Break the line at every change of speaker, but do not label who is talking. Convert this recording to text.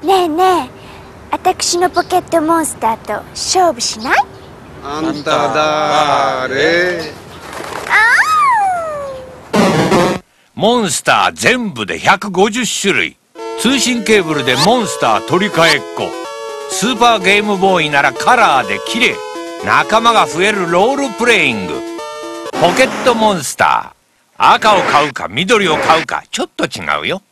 ねえねえ、私のポケットモンスターと勝負しない？
あんただれ？
モンスター全部で150種類。通信ケーブルでモンスター取り替えっこ。スーパーゲームボーイならカラーで綺麗。仲間が増えるロールプレイング。ポケットモンスター。赤を買うか緑を買うかちょっと違うよ。